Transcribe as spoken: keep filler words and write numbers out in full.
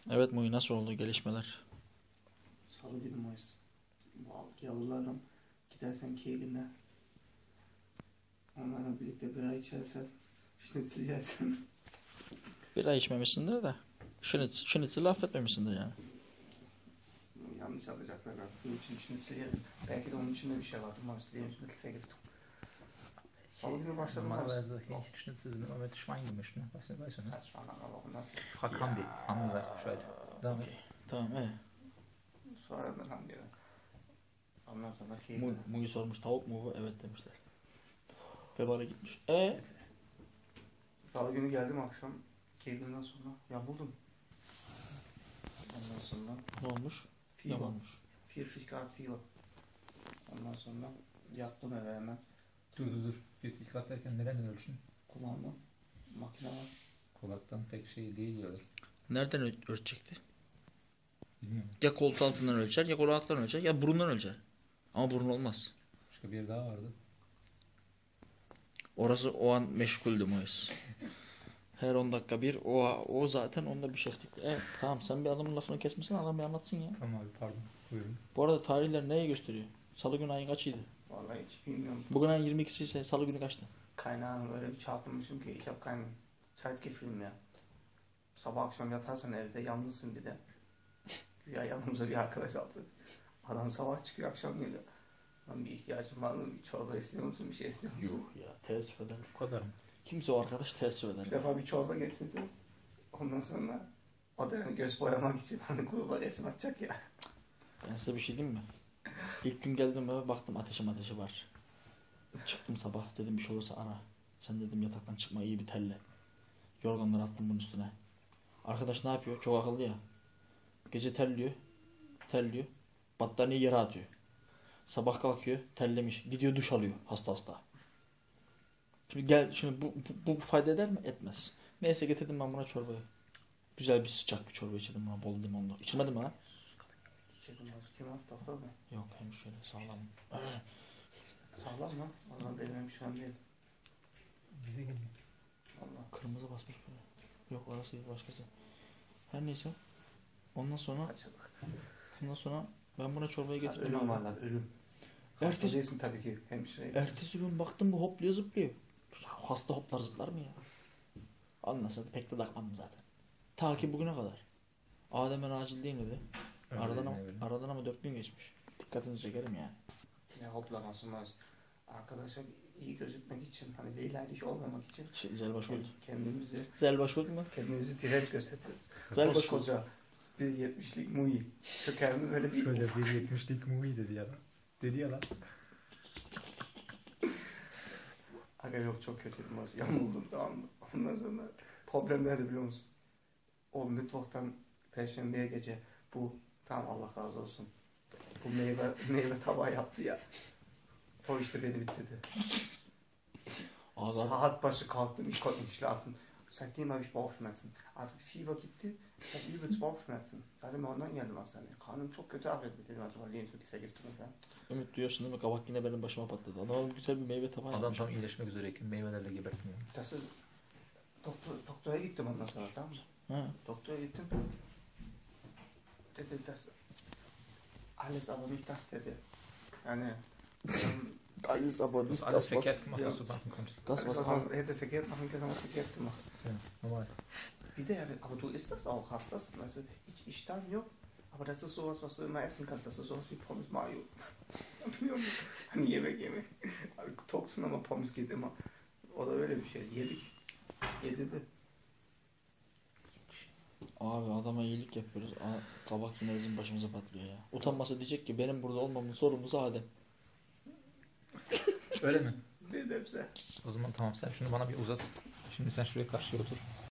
Evet Muhi, nasıl oldu gelişmeler? Salı günü Mayıs. Bu alt yavrularla gidersen keyfine. Onlarla birlikte bira içersen, şnitzel yersen. Bira içmemişsindir de. Şınıt, şınıtsı affetmemişsindir yani. Yanlış alacaklar abi. Benim için şnitzel yerim. Belki de onun içinde bir şey vardı Mayıs. Benim için de vergiftung. Salı günü başladım Mayıs. Normalerweise hätte ich Schnitzel sind immer mit Schwein gemischt, ne? Weißt du, weißt du, ne? Saçmalama bak nasıl. Frag Hamdi. Hamdi weiß Bescheid. Damit. Okey. Tamam evet. Sonradan hangi yere? Ondan sonra Mu keyfine. Muhi sormuş tavuk mu bu? Evet demişler. Vebale gitmiş. E Salı günü geldim akşam. Keyfinden sonra ya buldum. Ondan sonra ne olmuş? Fieber. Yamanmış. kırk grad Fieber. Ondan sonra yattım eve hemen. Dur dur dur. yetmiş grad derken nereden ölçün? Kulağımda makine var. Kulaktan pek şey değil diyorlar. Nereden öl- ölçecekti? Bilmiyorum. Ya koltuğu altından ölçer, ya kolu altından ölçer, ya burundan ölçer. Ama burun olmaz. Başka bir yer daha vardı. Orası o an meşguldü Muhis. Her on dakika bir o o zaten onda bir şeftikti. Evet tamam, sen bir adamın lafını kesmesin, adam bir anlatsın ya. Tamam abi pardon. Buyurun. Bu arada tarihler neye gösteriyor? Salı günü ayın kaçıydı? Vallahi hiç bilmiyorum. Bugün ayın yirmi ikisi ise salı günü kaçtı? Kaynağını öyle bir çarpılmışım ki ich hab keinen Zeitgefühl mehr. Sabah akşam yatarsan evde yalnızsın bir de. Güya yanımıza bir arkadaş aldık. Adam sabah çıkıyor akşam geliyor. Lan bir ihtiyacın var mı? Bir çorba istiyor musun? Bir şey istiyor musun? Yuh ya, teessüf ederim. Bu kadar mı? Kimse o arkadaş teessüf eder. Bir defa bir çorba getirdi. Ondan sonra o da yani göz boyamak için hani gruba resim atacak ya. Ben size bir şey diyeyim mi? İlk gün geldim eve baktım ateşim ateşi var. Çıktım sabah, dedim bir şey olursa ara. Sen dedim yataktan çıkma, iyi bir telle. Yorganları attım bunun üstüne. Arkadaş ne yapıyor? Çok akıllı ya. Gece terliyor. Terliyor. Battaniyeyi yere atıyor. Sabah kalkıyor, terlemiş. Gidiyor duş alıyor hasta hasta. Şimdi gel, şimdi bu, bu, bu fayda eder mi? Etmez. Neyse getirdim ben buna çorbayı. Güzel bir sıcak bir çorba içirdim buna, bol limonlu. İçirmedin mi lan? İçerim az kim var? Doktor mu? Yok hemşire, sağlam. Sağlam mı? Valla benim hemşirem değil. Bize geliyor. Valla Kırmızı basmış böyle. Yok orası değil, başkası. Her neyse. Ondan sonra kaçırdık. ondan sonra ben buna çorbayı getirdim. Ölüm var lan ölüm. Ertesi- Hasta değilsin tabii ki hemşire. Ertesi gün baktım bu hopluyor zıplıyor. Ya hasta hoplar zıplar mı ya? Anlasın pek de takmadım zaten. Ta ki bugüne kadar. Adem'e acil değil dedi. Öyle Aradan değil, ama, öyle. aradan ama dört gün geçmiş. Dikkatinizi çekerim yani. Ne hoplaması var. Arkadaşlar iyi gözükmek için, hani beylerlik olmamak için Şey, Zelbaş oldu. kendimizi Zelbaş oldu mu? kendimizi direnç gösteriyoruz. Zelbaş oldu. Koskoca bir yetmişlik Mui. Çöker mi böyle bir Koskoca bir yetmişlik Muhi dedi ya lan. Dedi ya lan. Aga yok çok kötüydüm orası. Yamuldum tamam mı? Ondan sonra problem nerede biliyor musun? O Mittwoch'tan Perşembe'ye gece bu tamam Allah razı olsun. Bu meyve meyve tabağı yaptı ya. O işte beni bitirdi. Abi, Saat başı kalktım, ich konnte nicht schlafen. Seitdem habe ich Bauchschmerzen. Artık fever gitti, ich habe übelst Bauchschmerzen. Zaten ondan geldim hastaneye. Karnım çok kötü ağrıyordu. Dedim acaba lebensmittelvergiftung falan. Ümit duyuyorsun değil mi? Kabak yine benim başıma patladı. Adam güzel bir meyve tabağı Adam yapmış. tam iyileşmek üzereyken meyvelerle gebertmiyor. Das ist... Doktor, doktora gittim ondan sonra tamam mı? Ha. Doktora gittim. Dedi das... Alles aber nicht das dedi. Yani... Alles aber Du nicht hast alles das was... verkehrt gemacht, ja. was du machen konntest. Das alles, was... was man hätte verkehrt machen können, haben wir verkehrt gemacht. Ja, normal. Bir de yani, aber du isst das auch, hast das. Also ich, iştahım yok. Aber das ist sowas, was du immer essen kannst. Das ist sowas wie Pommes Mayo. Biliyor musun? Hani yemek yemek. Abi, toksun ama pommes geht immer. O da öyle bir şey. Yedik. Yedirdi. Abi adama iyilik yapıyoruz. Aa, kabak yine bizim başımıza patlıyor ya. Utanmasa diyecek ki benim burada olmamın sorumlusu Adem. Öyle mi? Ne demse. O zaman tamam sen şunu bana bir uzat. Şimdi sen şuraya karşıya otur.